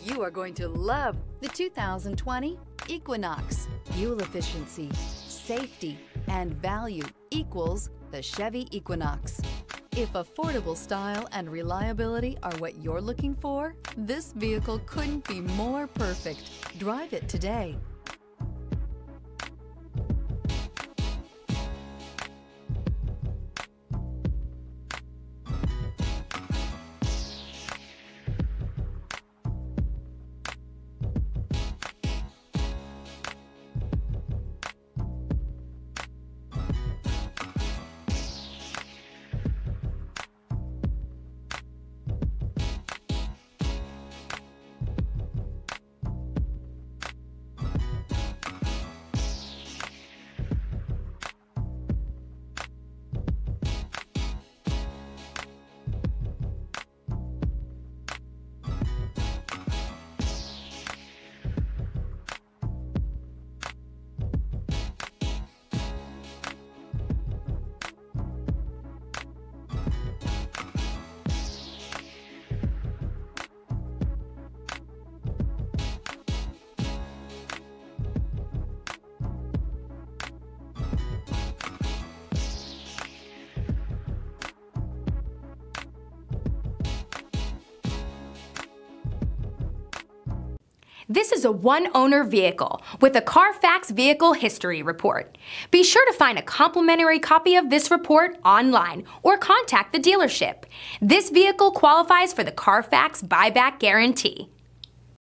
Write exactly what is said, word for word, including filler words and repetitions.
You are going to love the two thousand twenty Equinox. Fuel efficiency, safety, and value equals the Chevy Equinox. If affordable style and reliability are what you're looking for, this vehicle couldn't be more perfect. Drive it today. This is a one-owner vehicle with a CARFAX Vehicle History Report. Be sure to find a complimentary copy of this report online or contact the dealership. This vehicle qualifies for the CARFAX Buyback Guarantee.